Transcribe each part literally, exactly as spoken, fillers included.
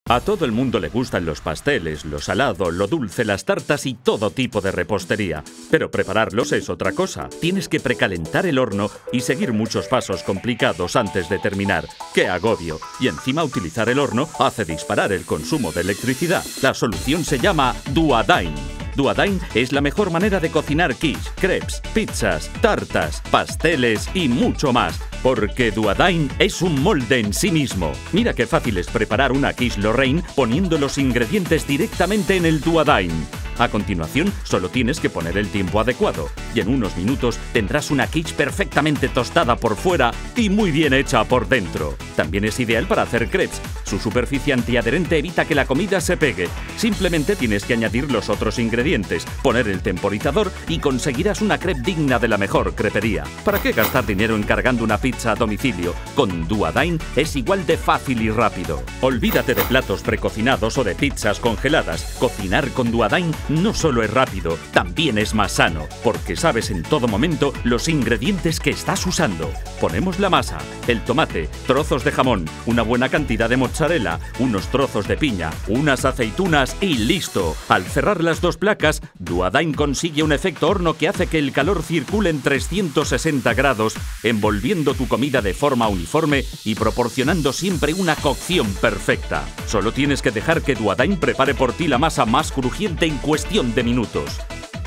A todo el mundo le gustan los pasteles, lo salado, lo dulce, las tartas y todo tipo de repostería. Pero prepararlos es otra cosa. Tienes que precalentar el horno y seguir muchos pasos complicados antes de terminar. ¡Qué agobio! Y encima utilizar el horno hace disparar el consumo de electricidad. La solución se llama Duodine. Duodine es la mejor manera de cocinar quiche, crepes, pizzas, tartas, pasteles y mucho más. Porque Duodine es un molde en sí mismo. Mira qué fácil es preparar una quiche Lorraine poniendo los ingredientes directamente en el Duodine. A continuación, solo tienes que poner el tiempo adecuado y en unos minutos tendrás una quiche perfectamente tostada por fuera y muy bien hecha por dentro. También es ideal para hacer crepes. Su superficie antiadherente evita que la comida se pegue. Simplemente tienes que añadir los otros ingredientes, poner el temporizador y conseguirás una crepe digna de la mejor crepería. ¿Para qué gastar dinero encargando una pizza a domicilio? Con Duodine es igual de fácil y rápido. Olvídate de platos precocinados o de pizzas congeladas. Cocinar con Duodine no solo es rápido, también es más sano, porque sabes en todo momento los ingredientes que estás usando. Ponemos la masa, el tomate, trozos de jamón, una buena cantidad de mozzarella, unos trozos de piña, unas aceitunas y ¡listo! Al cerrar las dos placas, Duodine consigue un efecto horno que hace que el calor circule en trescientos sesenta grados, envolviendo tu comida de forma uniforme y proporcionando siempre una cocción perfecta. Solo tienes que dejar que Duodine prepare por ti la masa más crujiente en cuestión de minutos.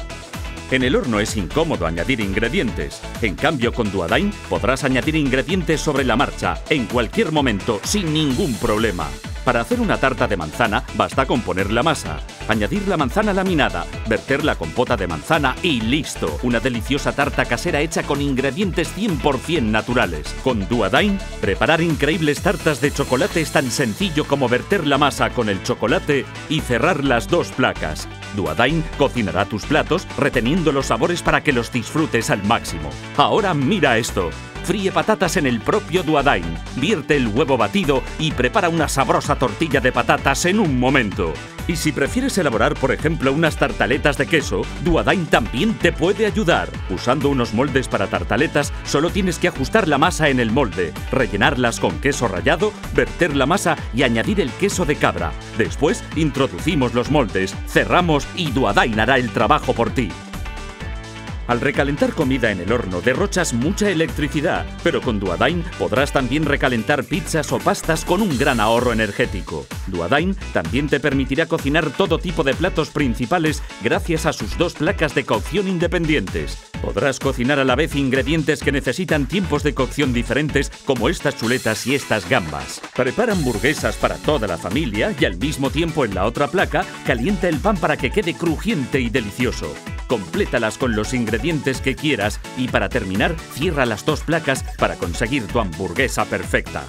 En el horno es incómodo añadir ingredientes. En cambio, con Duodine podrás añadir ingredientes sobre la marcha, en cualquier momento, sin ningún problema. Para hacer una tarta de manzana, basta con poner la masa, añadir la manzana laminada, verter la compota de manzana y ¡listo! Una deliciosa tarta casera hecha con ingredientes cien por cien naturales. Con Duodine, preparar increíbles tartas de chocolate es tan sencillo como verter la masa con el chocolate y cerrar las dos placas. Duodine cocinará tus platos reteniendo los sabores para que los disfrutes al máximo. Ahora mira esto. Fríe patatas en el propio Duodine, vierte el huevo batido y prepara una sabrosa tortilla de patatas en un momento. Y si prefieres elaborar, por ejemplo, unas tartaletas de queso, Duodine también te puede ayudar. Usando unos moldes para tartaletas, solo tienes que ajustar la masa en el molde, rellenarlas con queso rallado, verter la masa y añadir el queso de cabra. Después, introducimos los moldes, cerramos y Duodine hará el trabajo por ti. Al recalentar comida en el horno derrochas mucha electricidad, pero con Duodine podrás también recalentar pizzas o pastas con un gran ahorro energético. Duodine también te permitirá cocinar todo tipo de platos principales gracias a sus dos placas de cocción independientes. Podrás cocinar a la vez ingredientes que necesitan tiempos de cocción diferentes, como estas chuletas y estas gambas. Prepara hamburguesas para toda la familia y al mismo tiempo en la otra placa calienta el pan para que quede crujiente y delicioso. Complétalas con los ingredientes que quieras y para terminar, cierra las dos placas para conseguir tu hamburguesa perfecta.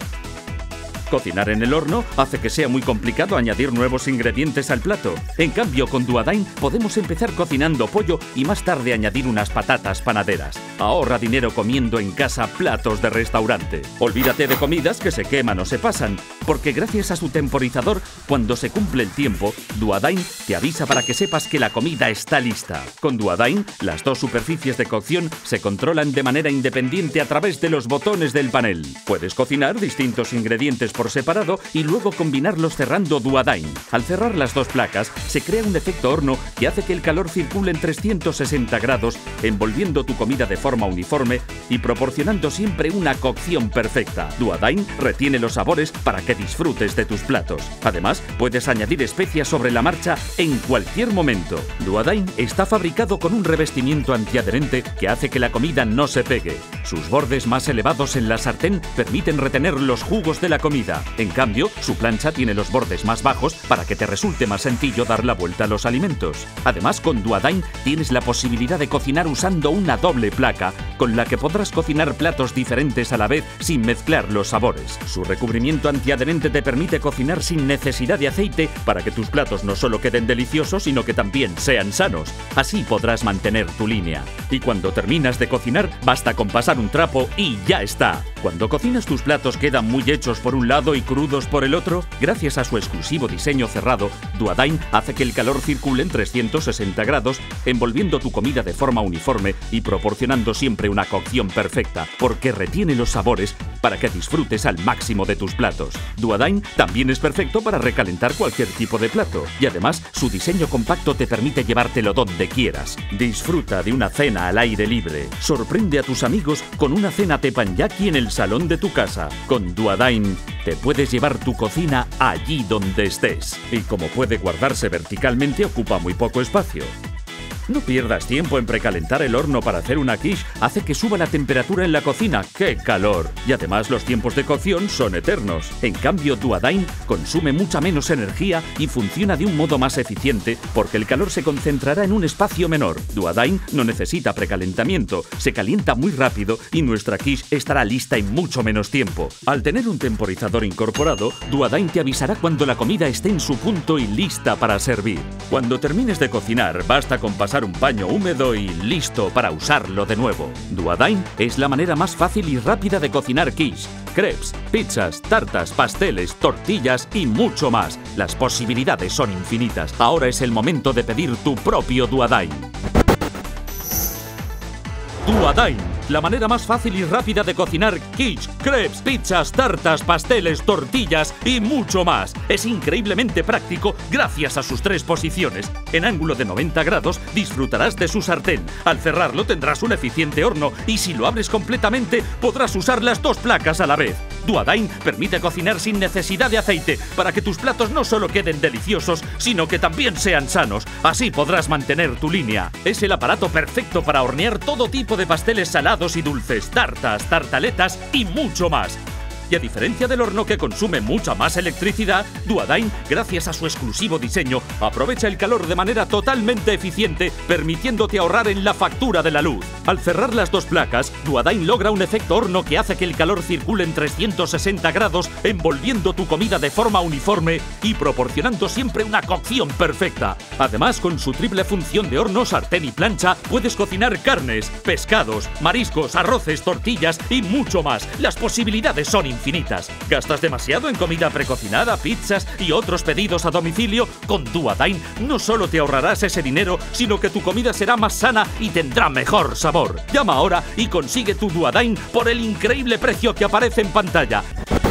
Cocinar en el horno hace que sea muy complicado añadir nuevos ingredientes al plato. En cambio, con Duodine podemos empezar cocinando pollo y más tarde añadir unas patatas panaderas. Ahorra dinero comiendo en casa platos de restaurante. Olvídate de comidas que se queman o se pasan, porque gracias a su temporizador, cuando se cumple el tiempo, Duodine te avisa para que sepas que la comida está lista. Con Duodine, las dos superficies de cocción se controlan de manera independiente a través de los botones del panel. Puedes cocinar distintos ingredientes por separado y luego combinarlos cerrando Duodine. Al cerrar las dos placas, se crea un efecto horno que hace que el calor circule en trescientos sesenta grados, envolviendo tu comida de forma uniforme y proporcionando siempre una cocción perfecta. Duodine retiene los sabores para que disfrutes de tus platos. Además, puedes añadir especias sobre la marcha en cualquier momento. Duodine está fabricado con un revestimiento antiadherente que hace que la comida no se pegue. Sus bordes más elevados en la sartén permiten retener los jugos de la comida. En cambio, su plancha tiene los bordes más bajos para que te resulte más sencillo dar la vuelta a los alimentos. Además, con Duodine tienes la posibilidad de cocinar usando una doble placa, con la que podrás cocinar platos diferentes a la vez sin mezclar los sabores. Su recubrimiento antiadherente te permite cocinar sin necesidad de aceite para que tus platos no solo queden deliciosos, sino que también sean sanos. Así podrás mantener tu línea. Y cuando terminas de cocinar, basta con pasar un trapo y ya está. Cuando cocinas tus platos quedan muy hechos por un lado y crudos por el otro. Gracias a su exclusivo diseño cerrado, Duodine hace que el calor circule en trescientos sesenta grados, envolviendo tu comida de forma uniforme y proporcionando siempre una cocción perfecta, porque retiene los sabores para que disfrutes al máximo de tus platos. Duodine también es perfecto para recalentar cualquier tipo de plato, y además su diseño compacto te permite llevártelo donde quieras. Disfruta de una cena al aire libre. Sorprende a tus amigos con una cena teppanyaki en el salón de tu casa. Con Duodine te puedes llevar tu cocina allí donde estés. Y como puede guardarse verticalmente, ocupa muy poco espacio. No pierdas tiempo en precalentar el horno para hacer una quiche, hace que suba la temperatura en la cocina. ¡Qué calor! Y además los tiempos de cocción son eternos. En cambio, Duodine consume mucha menos energía y funciona de un modo más eficiente porque el calor se concentrará en un espacio menor. Duodine no necesita precalentamiento, se calienta muy rápido y nuestra quiche estará lista en mucho menos tiempo. Al tener un temporizador incorporado, Duodine te avisará cuando la comida esté en su punto y lista para servir. Cuando termines de cocinar, basta con pasar un paño húmedo y listo para usarlo de nuevo. Duodine es la manera más fácil y rápida de cocinar quiche, crepes, pizzas, tartas, pasteles, tortillas y mucho más. Las posibilidades son infinitas. Ahora es el momento de pedir tu propio Duodine. Duodine, la manera más fácil y rápida de cocinar quiche, crepes, pizzas, tartas, pasteles, tortillas y mucho más. Es increíblemente práctico gracias a sus tres posiciones. En ángulo de noventa grados disfrutarás de su sartén. Al cerrarlo tendrás un eficiente horno y si lo abres completamente podrás usar las dos placas a la vez. Duodine permite cocinar sin necesidad de aceite para que tus platos no solo queden deliciosos, sino que también sean sanos. Así podrás mantener tu línea. Es el aparato perfecto para hornear todo tipo de pasteles salados y dulces, tartas, tartaletas y mucho más. Y a diferencia del horno que consume mucha más electricidad, Duodine, gracias a su exclusivo diseño, aprovecha el calor de manera totalmente eficiente, permitiéndote ahorrar en la factura de la luz. Al cerrar las dos placas, Duodine logra un efecto horno que hace que el calor circule en trescientos sesenta grados, envolviendo tu comida de forma uniforme y proporcionando siempre una cocción perfecta. Además, con su triple función de horno, sartén y plancha, puedes cocinar carnes, pescados, mariscos, arroces, tortillas y mucho más. Las posibilidades son infinitas. infinitas. ¿Gastas demasiado en comida precocinada, pizzas y otros pedidos a domicilio? Con Duodine no solo te ahorrarás ese dinero, sino que tu comida será más sana y tendrá mejor sabor. Llama ahora y consigue tu Duodine por el increíble precio que aparece en pantalla.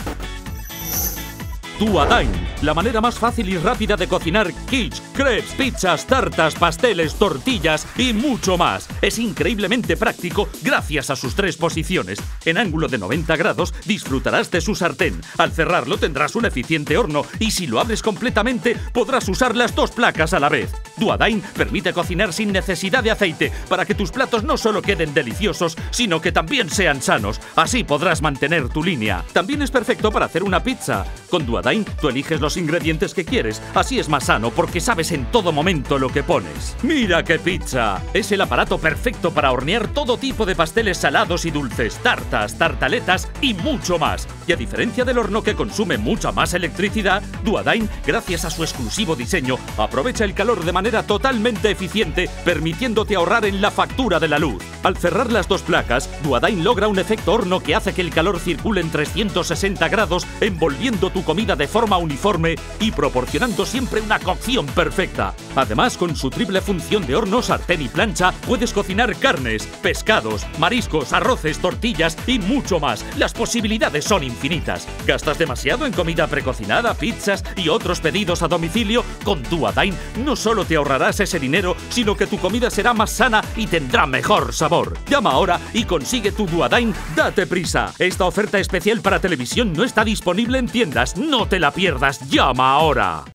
Duodine, la manera más fácil y rápida de cocinar quiche, crepes, pizzas, tartas, pasteles, tortillas y mucho más. Es increíblemente práctico gracias a sus tres posiciones. En ángulo de noventa grados disfrutarás de su sartén. Al cerrarlo tendrás un eficiente horno y si lo abres completamente podrás usar las dos placas a la vez. Duodine permite cocinar sin necesidad de aceite para que tus platos no solo queden deliciosos, sino que también sean sanos. Así podrás mantener tu línea. También es perfecto para hacer una pizza. Con Duodine tú eliges los ingredientes que quieres, así es más sano porque sabes en todo momento lo que pones. ¡Mira qué pizza! Es el aparato perfecto para hornear todo tipo de pasteles salados y dulces, tartas, tartaletas y mucho más. Y a diferencia del horno que consume mucha más electricidad, Duodine, gracias a su exclusivo diseño, aprovecha el calor de manera totalmente eficiente, permitiéndote ahorrar en la factura de la luz. Al cerrar las dos placas, Duodine logra un efecto horno que hace que el calor circule en trescientos sesenta grados, envolviendo tu comida de forma uniforme y proporcionando siempre una cocción perfecta. Además, con su triple función de horno, sartén y plancha, puedes cocinar carnes, pescados, mariscos, arroces, tortillas y mucho más. Las posibilidades son infinitas. ¿Gastas demasiado en comida precocinada, pizzas y otros pedidos a domicilio? Con Duodine no solo te ahorrarás ese dinero, sino que tu comida será más sana y tendrá mejor sabor. Llama ahora y consigue tu Duodine. ¡Date prisa! Esta oferta especial para televisión no está disponible en tiendas. ¡No te la pierdas! ¡Llama ahora!